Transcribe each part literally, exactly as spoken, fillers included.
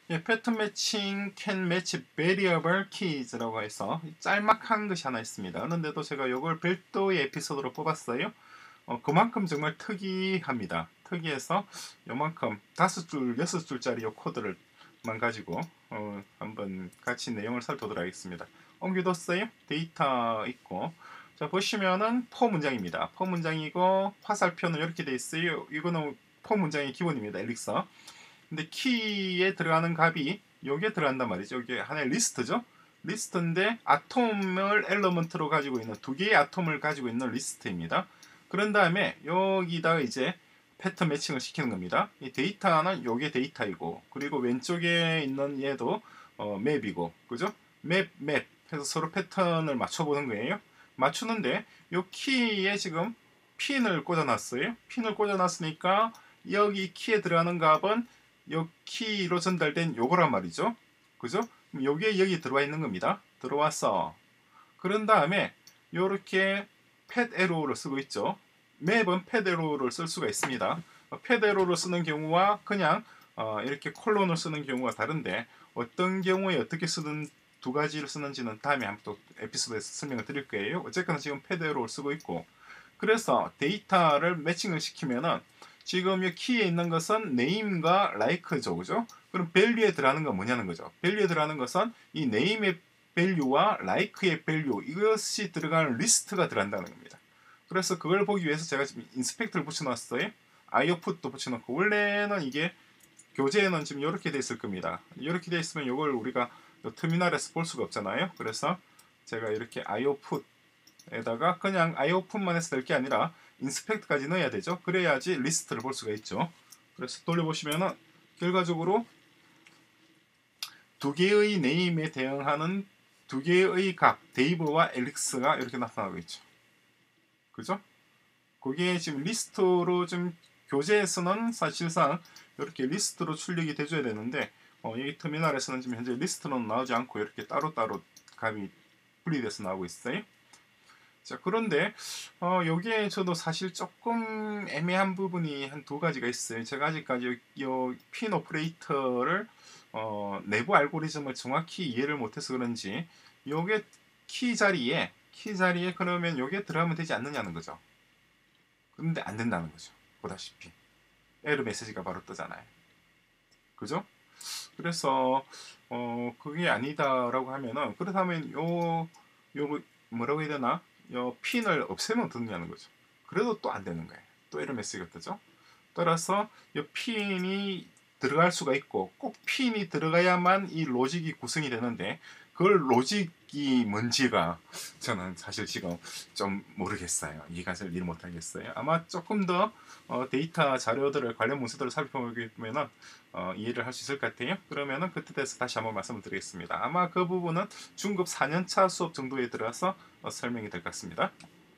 예, 패턴 매칭 can match variable keys라고 해서 짤막한 것이 하나 있습니다. 그런데도 제가 이걸 별도의 에피소드로 뽑았어요. 어, 그만큼 정말 특이합니다. 특이해서 요만큼 다섯 줄, 여섯 줄짜리 요 코드를만 가지고 어, 한번 같이 내용을 살펴보도록 하겠습니다. 옮겨뒀어요. 데이터 있고, 자 보시면은 포 문장입니다. 포 문장이고 화살표는 이렇게 돼 있어요. 이거는 포 문장의 기본입니다. 엘릭서. 근데 키에 들어가는 값이 여기에 들어간단 말이죠. 이게 하나의 리스트죠. 리스트인데 아톰을 엘러먼트로 가지고 있는 두 개의 아톰을 가지고 있는 리스트입니다. 그런 다음에 여기다가 이제 패턴 매칭을 시키는 겁니다. 이 데이터는 요게 데이터이고, 그리고 왼쪽에 있는 얘도 어, 맵이고, 그죠? 맵, 맵 해서 서로 패턴을 맞춰보는 거예요. 맞추는데 요 키에 지금 핀을 꽂아놨어요. 핀을 꽂아놨으니까 여기 키에 들어가는 값은 요 키로 전달된 요거란 말이죠. 그죠? 여기에 여기 들어와 있는 겁니다. 들어왔어. 그런 다음에 요렇게 팻 에로우를 쓰고 있죠. 맵은 팻 에로우를 쓸 수가 있습니다. 팻 에로우를 쓰는 경우와 그냥 어 이렇게 콜론을 쓰는 경우가 다른데, 어떤 경우에 어떻게 쓰는 두 가지를 쓰는지는 다음에 한번 또 에피소드에서 설명을 드릴 거예요. 어쨌거나 지금 팻 에로우를 쓰고 있고, 그래서 데이터를 매칭을 시키면은 지금 이 키에 있는 것은 name과 like죠, 그죠? 그럼 value에 들어가는 건 뭐냐는 거죠. value에 들어가는 것은 이 name의 value와 like의 value, 이것이 들어가는 리스트가 들어간다는 겁니다. 그래서 그걸 보기 위해서 제가 지금 inspect를 붙여놨어요. iout도 붙여놓고, 원래는 이게 교재에는 지금 이렇게 돼 있을 겁니다. 이렇게 돼 있으면 이걸 우리가 터미널에서 볼 수가 없잖아요. 그래서 제가 이렇게 iout 에다가 그냥 iout만 해서 될 게 아니라 인스펙트까지 넣어야 되죠. 그래야지 리스트를 볼 수가 있죠. 그래서 돌려보시면은 결과적으로 두 개의 네임에 대응하는 두 개의 값, 데이브와 엘릭스가 이렇게 나타나고 있죠. 그죠? 그게 지금 리스트로 좀 교재에서는 사실상 이렇게 리스트로 출력이 돼줘야 되는데, 어, 여기 터미널에서는 지금 현재 리스트로는 나오지 않고 이렇게 따로따로 값이 분리돼서 나오고 있어요. 자, 그런데 어, 여기에 저도 사실 조금 애매한 부분이 한 두 가지가 있어요. 제가 아직까지 이 핀 오퍼레이터를 어, 내부 알고리즘을 정확히 이해를 못해서 그런지 요게 키 자리에 키 자리에 그러면 요게 들어가면 되지 않느냐는 거죠. 그런데 안 된다는 거죠. 보다시피 에러 메시지가 바로 뜨잖아요. 그죠? 그래서 어, 그게 아니다라고 하면은, 그렇다면 요, 요 뭐라고 해야 되나? 요 핀을 없애면 어떠냐는 거죠. 그래도 또 안 되는 거예요. 또 에러 메시지가 뜨죠. 따라서 이 핀이 들어갈 수가 있고, 꼭 핀이 들어가야만 이 로직이 구성이 되는데, 그걸 로직이 뭔지가 저는 사실 지금 좀 모르겠어요. 이해가 잘 이해 못하겠어요. 아마 조금 더 어, 데이터 자료들을, 관련 문서들을 살펴보면 어, 이해를 할 수 있을 것 같아요. 그러면은 그때 돼서 다시 한번 말씀을 드리겠습니다. 아마 그 부분은 중급 사 년차 수업 정도에 들어가서 어, 설명이 될 것 같습니다.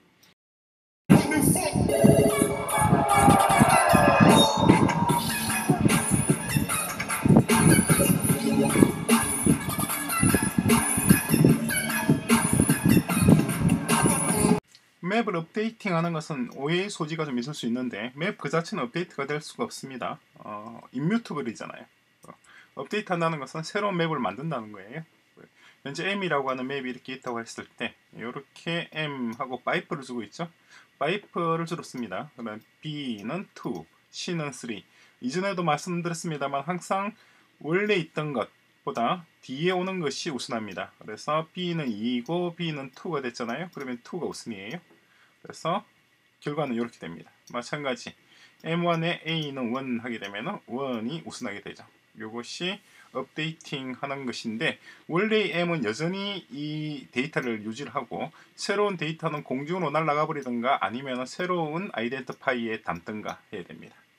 맵을 업데이팅 하는 것은 오해의 소지가 좀 있을 수 있는데, 맵 그 자체는 업데이트가 될 수가 없습니다. 어, 임뮤터블이잖아요. 어, 업데이트 한다는 것은 새로운 맵을 만든다는 거예요. 현재 M이라고 하는 맵이 이렇게 있다고 했을 때 이렇게 M하고 파이프를 주고 있죠. 파이프를 주로 씁니다. 그다음 B는 이, C는 삼. 이전에도 말씀드렸습니다만 항상 원래 있던 것보다 뒤에 오는 것이 우선합니다. 그래서 B는 이이고 B는 이가 됐잖아요. 그러면 이가 우선이에요. 그래서 결과는 이렇게 됩니다. 마찬가지 엠 원에 A는 일 하게 되면 일이 우선하게 되죠. 이것이 업데이팅 하는 것인데, 원래의 M은 여전히 이 데이터를 유지를 하고, 새로운 데이터는 공중으로 날아가 버리든가 아니면 새로운 아이덴티파이에 담든가 해야 됩니다.